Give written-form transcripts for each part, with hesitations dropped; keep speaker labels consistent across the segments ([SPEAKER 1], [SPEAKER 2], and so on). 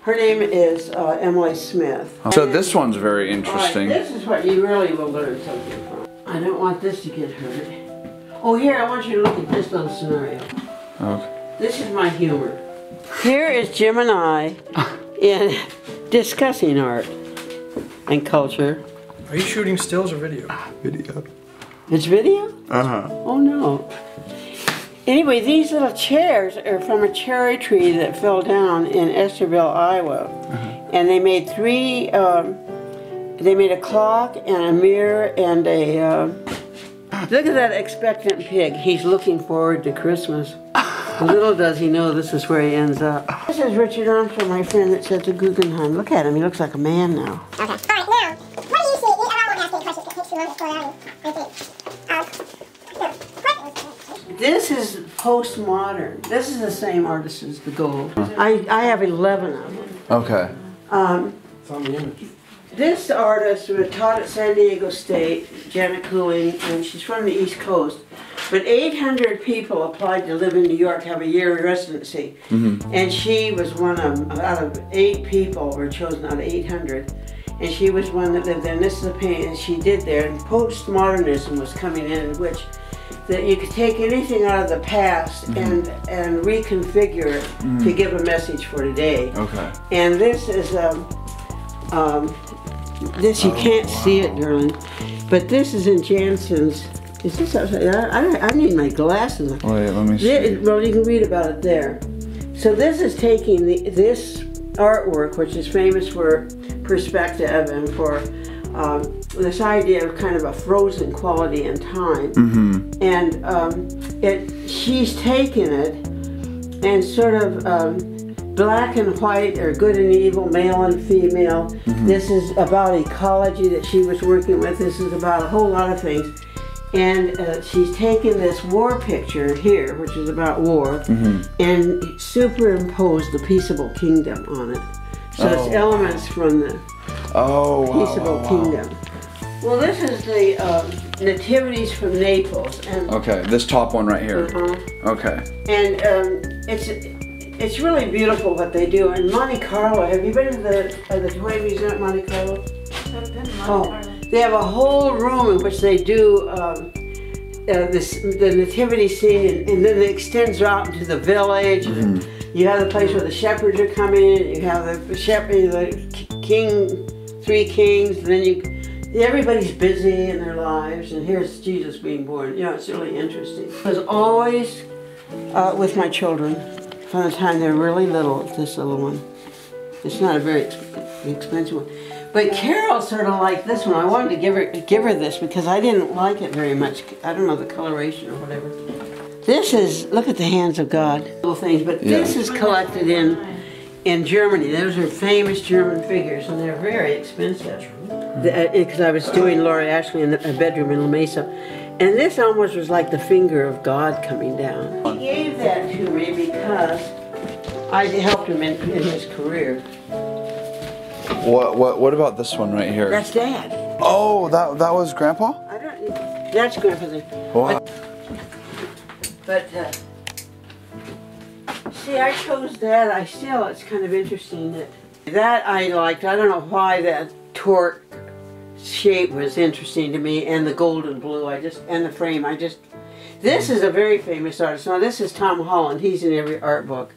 [SPEAKER 1] Her name is Emily Smith.
[SPEAKER 2] So this one's very interesting.
[SPEAKER 1] This is what you really will learn something from. I don't want this to get hurt. Oh, here, I want you to look at this little scenario.
[SPEAKER 2] Okay.
[SPEAKER 1] This is my humor. Here is Jim and I in discussing art and culture.
[SPEAKER 3] Are you shooting stills or video?
[SPEAKER 2] Video.
[SPEAKER 1] It's video?
[SPEAKER 2] Uh-huh.
[SPEAKER 1] Oh, no. Anyway, these little chairs are from a cherry tree that fell down in Esterville, Iowa. And they made they made a clock and a mirror and a, look at that expectant pig. He's looking forward to Christmas. Little does he know this is where he ends up. This is Richard Armstrong, my friend that's at the Guggenheim. Look at him, he looks like a man now.
[SPEAKER 4] Okay, all right, now, what do you see? I won't ask any questions, it takes too long to explore that.
[SPEAKER 1] This is postmodern. This is the same artist as the gold. I have 11 of them.
[SPEAKER 2] Okay.
[SPEAKER 3] It's on the image.
[SPEAKER 1] This artist was taught at San Diego State, Janet Cooling, and she's from the East Coast. But 800 people applied to live in New York, have a year residency. And she was one of, out of 8 people were chosen out of 800. And she was one that lived there, and this is the painting she did there. And postmodernism was coming in which that you could take anything out of the past and reconfigure it to give a message for today.
[SPEAKER 2] Okay.
[SPEAKER 1] And this is this you can't see it, darling, but this is in Jansen's. Is this outside? I need my glasses.
[SPEAKER 2] Wait, let me see.
[SPEAKER 1] Well, you can read about it there. So this is taking this artwork, which is famous for perspective and for this idea of kind of a frozen quality in time. And she's taken it and sort of black and white, or good and evil, male and female. This is about ecology that she was working with. This is about a whole lot of things. And she's taken this war picture here, which is about war, and superimposed the peaceable kingdom on it. So it's elements from the peaceable kingdom. Well, this is the nativities from Naples. And
[SPEAKER 2] okay, this top one right here. Okay.
[SPEAKER 1] And it's really beautiful what they do. In Monte Carlo, have you been to the Toy Museum at Monte Carlo?
[SPEAKER 5] I've been to Monte Carlo.
[SPEAKER 1] They have a whole room in which they do the nativity scene, and then it extends out into the village. And you have the place where the shepherds are coming in. You have the shepherd, the king, 3 kings, and then everybody's busy in their lives. And here's Jesus being born. You know, it's really interesting. I was always with my children from the time they're really little. This little one. It's not a very expensive one. But Carol sort of liked this one. I wanted to give her this because I didn't like it very much. I don't know the coloration or whatever. This is, look at the hands of God, little things. But this is collected in Germany. Those are famous German figures, and they're very expensive. Because I was doing Laura Ashley in a bedroom in La Mesa, and this almost was like the finger of God coming down. He gave that to me because I helped him in his career.
[SPEAKER 2] What about this one right here?
[SPEAKER 1] That's Dad.
[SPEAKER 2] Oh, that was Grandpa?
[SPEAKER 1] I don't. That's Grandpa there.
[SPEAKER 2] Wow.
[SPEAKER 1] But see, I chose that. It's kind of interesting that I liked. I don't know why that torque shape was interesting to me, and the gold and blue. And the frame. This is a very famous artist. Now this is Tom Holland. He's in every art book.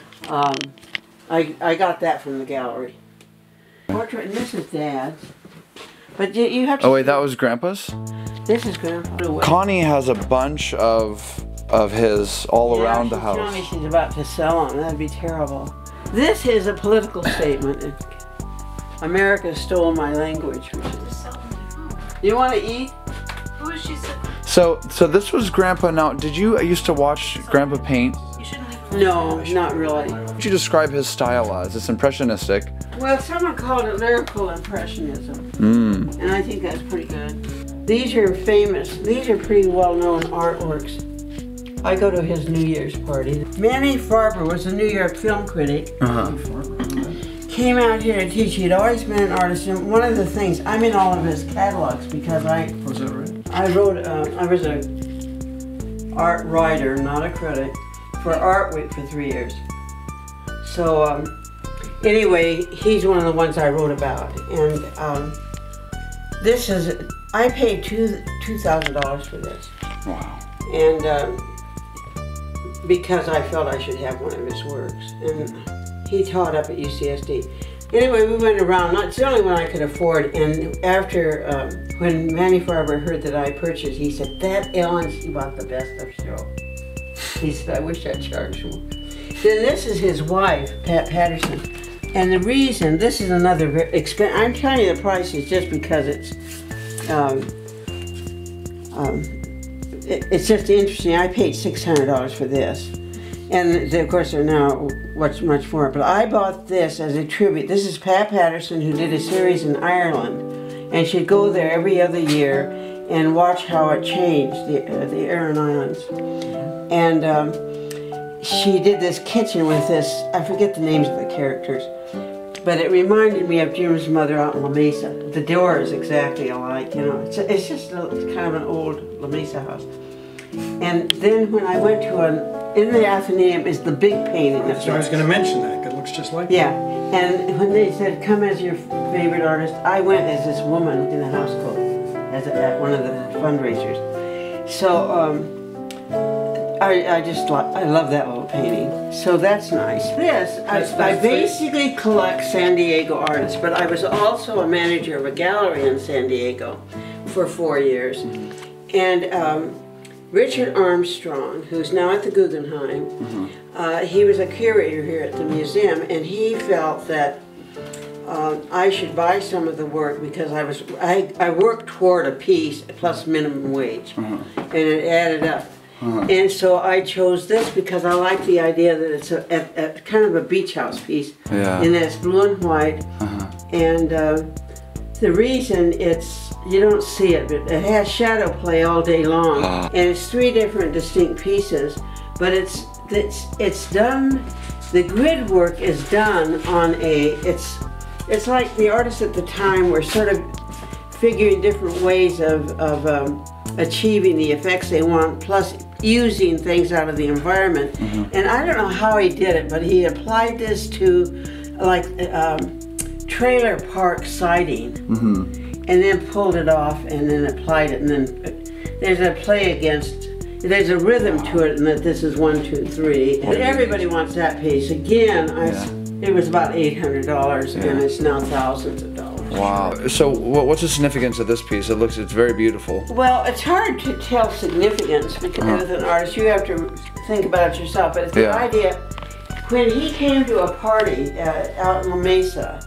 [SPEAKER 1] I got that from the gallery. Portrait, and this is Dad's. But you have to.
[SPEAKER 2] Oh wait, that was Grandpa's?
[SPEAKER 1] This is Grandpa.
[SPEAKER 2] Connie has a bunch of his all around the house.
[SPEAKER 1] She's telling me she's about to sell them. That'd be terrible. This is a political statement. America stole my language. You want to eat?
[SPEAKER 5] Who is she?
[SPEAKER 2] So this was Grandpa. Now, did you used to watch Grandpa paint?
[SPEAKER 5] You shouldn't leave.
[SPEAKER 1] No, not really.
[SPEAKER 2] What would you describe his style as? It's impressionistic.
[SPEAKER 1] Well, someone called it lyrical impressionism. And I think that's pretty good. These are famous. These are pretty well-known artworks. I go to his New Year's party. Manny Farber was a New York film critic. Came out here to teach. He'd always been an artist, and one of the things, I'm in all of his catalogs because I was an art writer, not a critic, for Art Week for 3 years. So Anyway, he's one of the ones I wrote about, and this is, I paid $2,000 for this.
[SPEAKER 2] Wow.
[SPEAKER 1] And because I felt I should have one of his works. And he taught up at UCSD. Anyway, we went around, it's the only one I could afford, and after, when Manny Farber heard that I purchased, he said, that Ellen, she bought the best of show. He said, I wish I'd charged more. Then this is his wife, Pat Patterson. And the reason, this is another very expensive, I'm telling you the price is just because it's just interesting. I paid $600 for this. And of course they're now much more, but I bought this as a tribute. This is Pat Patterson, who did a series in Ireland, and she'd go there every other year and watch how it changed, the Aran Islands. And she did this kitchen with this, I forget the names of the characters, but it reminded me of Jim's mother out in La Mesa. The door is exactly alike, you know. It's just kind of an old La Mesa house. And then when I went to in the Athenaeum is the big painting.
[SPEAKER 3] So I was going to mention that, 'cause it looks just like
[SPEAKER 1] yeah, and when they said, come as your favorite artist, I went as this woman in a house coat, at one of the fundraisers. So, I love that little painting. So that's nice. This, I basically collect San Diego artists, but I was also a manager of a gallery in San Diego for 4 years. And Richard Armstrong, who's now at the Guggenheim, he was a curator here at the museum, and he felt that I should buy some of the work because I worked toward a piece plus minimum wage, and it added up. And so I chose this because I like the idea that it's a kind of a beach house piece, and that it's blue and white, and the reason you don't see it, but it has shadow play all day long, and it's 3 different distinct pieces, but it's done, the grid work is done on it's like the artists at the time were sort of figuring different ways of achieving the effects they want, plus using things out of the environment. And I don't know how he did it, but he applied this to like trailer park siding, and then pulled it off and then applied it, and then there's a there's a rhythm to it, and that this is 1, 2, 3, and everybody wants that piece. Again, it was about $800, and it's now thousands of dollars.
[SPEAKER 2] Wow. So what's the significance of this piece? It's very beautiful.
[SPEAKER 1] Well, it's hard to tell significance because as an artist, you have to think about it yourself, but it's the idea, when he came to a party out in La Mesa,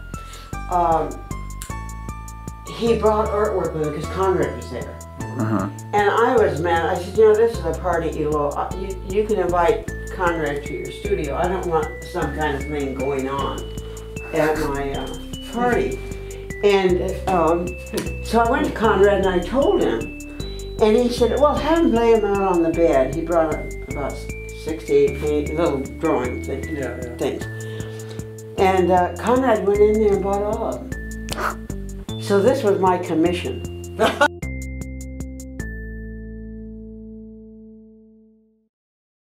[SPEAKER 1] he brought artwork with him because Conrad was there. And I was mad. I said, you know, this is a party, Elo. You can invite Conrad to your studio. I don't want some kind of thing going on at my party. And so I went to Conrad and I told him. And he said, well, have him lay him out on the bed. He brought about 6 to 8 little drawing things. And Conrad went in there and bought all of them. So this was my commission.